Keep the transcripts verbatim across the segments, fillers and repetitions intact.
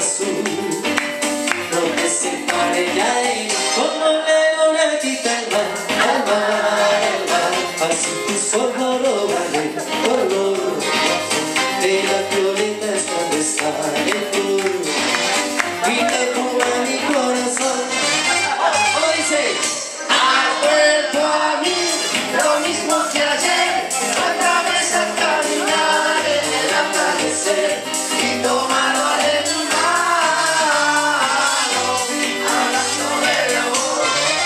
azul, no te separe ya y como la luna quita el mar, al mar, al mar, así tus ojos roban el color de las violetas donde sale el flor y te ponga mi corazón. Oh, dice, has vuelto a mí, lo mismo que ayer, otra vez a caminar en el atardecer y tomarlo de tu mano, hablándome de amor.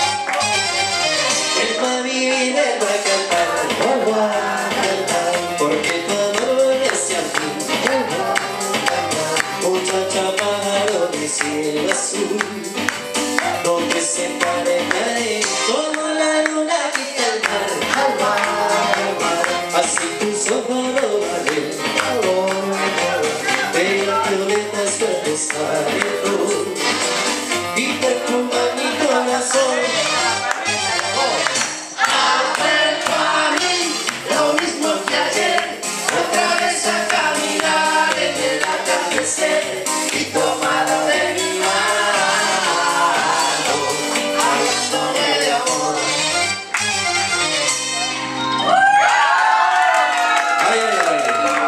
El mami viene va a cantar, oh, va a cantar, porque tu amor es hacia mí, oh, va a cantar. Muchacha pájaro de cielo azul, no te separes de ahí, como la luna quita el mar, al mar, al mar, así tus ojos roban el calor de las violetas que sale el flor y perfuma mi corazón. Has vuelto a mí, lo mismo que ayer, otra vez a caminar en el atardecer y tomado de mi mano, hablándome de amor. Ay, ay, ay.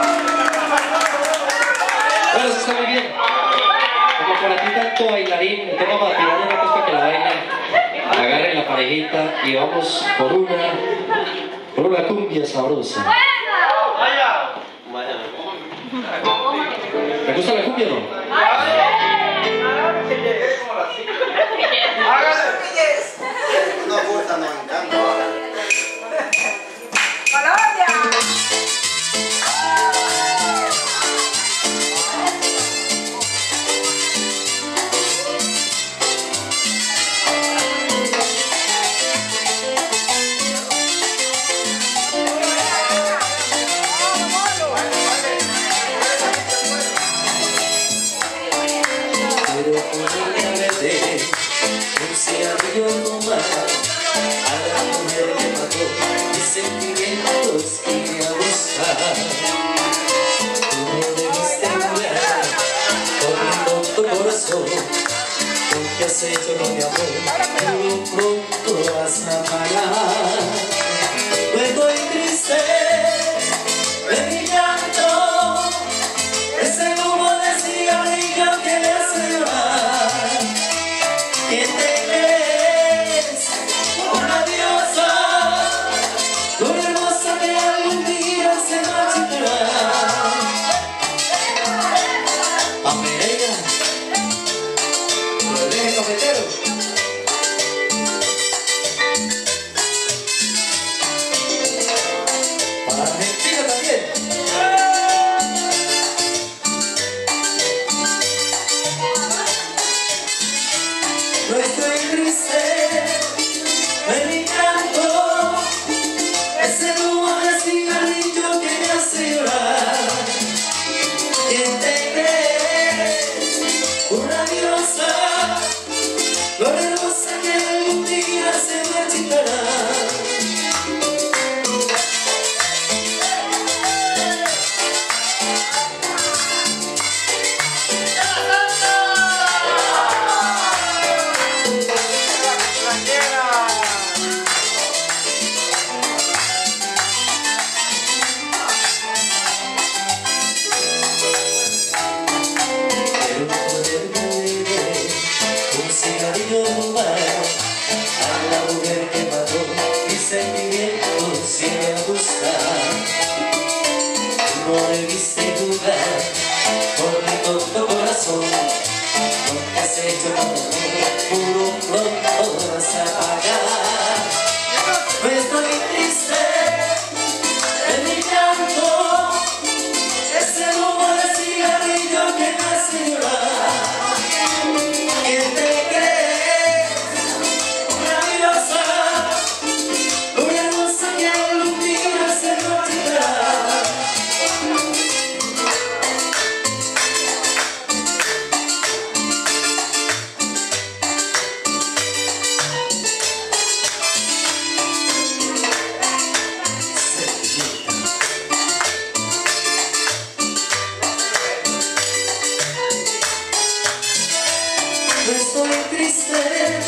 Bueno, eso está muy bien. Como para ti tanto bailarín, el tema para tirar una cosa que la bailen, agarren la parejita y vamos por una, por una cumbia sabrosa. ¿Me gusta la cumbia o no? No gusta, no encanta. ¡Colombia! Quiero ponerle verde un cigarrillo en fumar a la mujer que mató mis sentimientos y a buscar. Tú me debiste jugar con mi tonto corazón, porque has hecho con mi amor, pero pronto vas a pagar. No estoy triste de mi llanto, ese humo de cigarrillo que me hace llorar. ¿Quién te crees? Una diosa, una hermosa que algún día se marchitará. Amelia, lo deje cafetero. Para Argentina también. No estoy triste de mi canto, ese humo de cigarrillo que me hace llorar. ¿Quién te crees? Una diosa, flor hermosa que algún día se marchitará. Quiero poder beber un cigarrillo fumar a la mujer que mató mis sentimientos sin buscar. No debiste jugar por mi tonto corazón, porque has hecho con mi amor, puro pronto vas a pagar. No estoy triste de mi llanto, ese humo de cigarrillo que me hace llorar. ¿Quién te crees? Una diosa, una hermosa que algún día se marchitará. muy triste